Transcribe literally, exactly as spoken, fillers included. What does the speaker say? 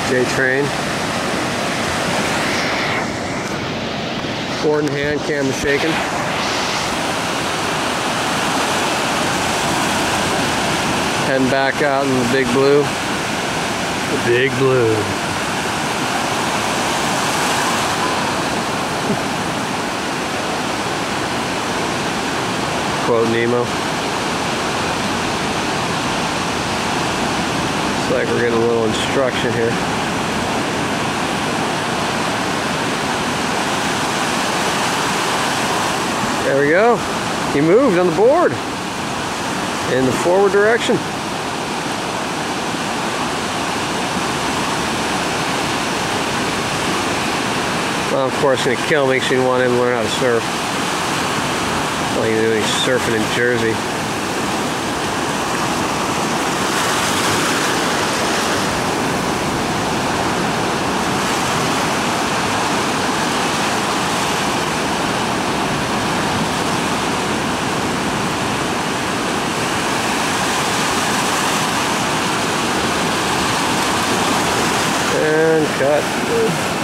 J-Train. Board in hand, camera shaking. Heading back out in the Big Blue. The Big Blue. Quote Nemo. Looks like we're getting a little instruction here. There we go. He moved on the board in the forward direction. Well, of course, going to kill me because you want him to learn how to surf. All you do is surfing in Jersey. And cut.